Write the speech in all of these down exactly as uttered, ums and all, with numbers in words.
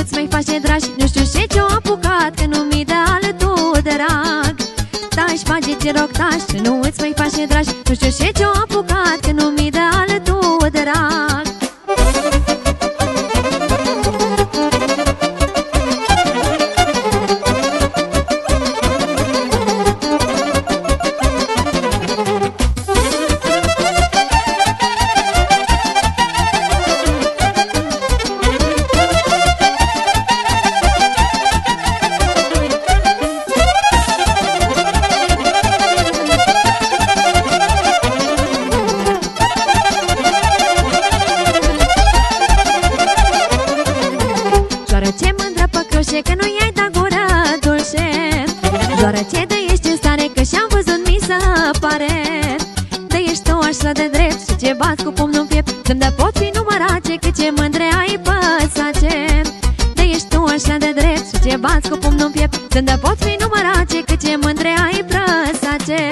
îți mai face dragi. Nu știu ce ce-o apucat, că nu mi dă altul drag. Taci, bage, te rog, taci, că nu îți mai face dragi. Nu știu ce ce-o apucat, că nu mi dă altul drag. Că nu i-ai dat gură dulce. Doar ce de ești în stare, că și-am văzut, mi se pare. De ești tu așa de drept și ce bați cu pumnul în piept. Să-mi dă pot fi numărace, cât ce mândre ai păsace. De ești tu așa de drept și ce bați cu pumnul în piept. Să-mi dă pot fi numărace, cât ce mândre ai prăsace.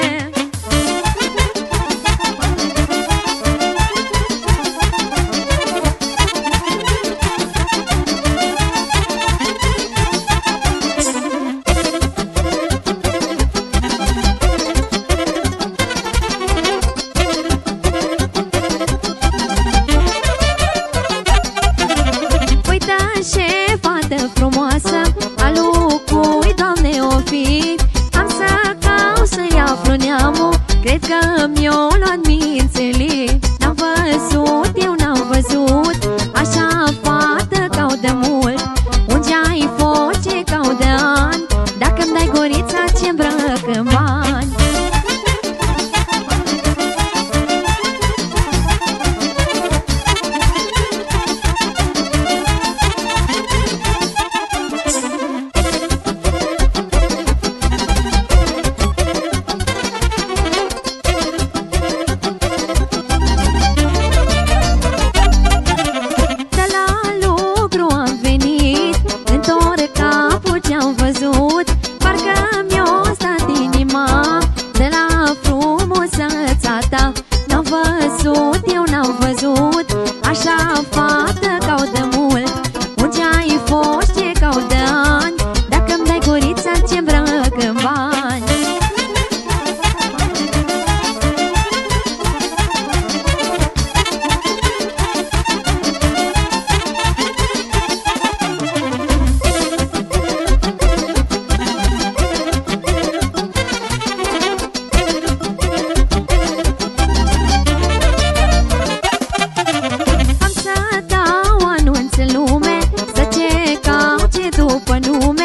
Frumoasă, alu cui, Doamne, o fi. Am să caut să-i aflu neamul, cred că mi-o luat mințele. N-am văzut, eu n-am văzut așa fată, caut de mult. Unde ai fost, ce caut de ani, dacă-mi dai gurița ce îmbrăc în bani. N-am văzut, eu n-am văzut așa fată, caut de mult. Unde ai fost, ce caut de ani, dacă-mi dai gurița ce îmbrăc în bani.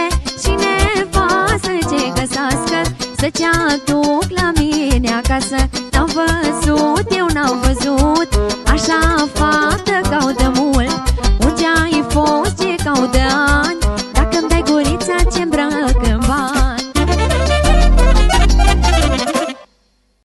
Să te aduc la mine acasă,